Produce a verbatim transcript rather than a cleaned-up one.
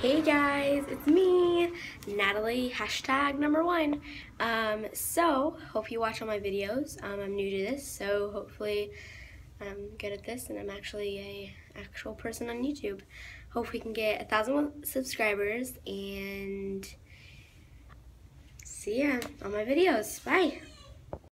Hey guys, it's me, Natalie, hashtag number one. Um, so, hope you watch all my videos. Um, I'm new to this, so hopefully I'm good at this and I'm actually a actual person on YouTube. Hope we can get a thousand subscribers and see ya on my videos. Bye!